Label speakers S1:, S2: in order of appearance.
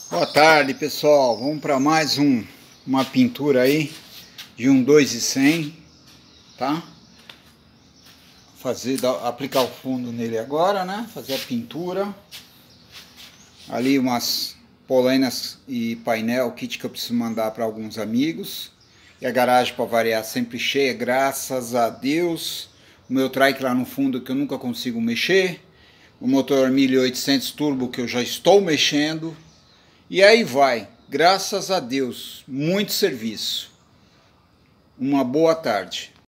S1: Boa tarde, pessoal. Vamos para mais uma pintura aí de um 2,100, tá? Aplicar o fundo nele agora, né? Fazer a pintura. Ali umas polainas e painel, kit que eu preciso mandar para alguns amigos. E a garagem, para variar, sempre cheia, graças a Deus. O meu trike lá no fundo que eu nunca consigo mexer. O motor 1800 turbo que eu já estou mexendo. E aí vai, graças a Deus, muito serviço. Uma boa tarde.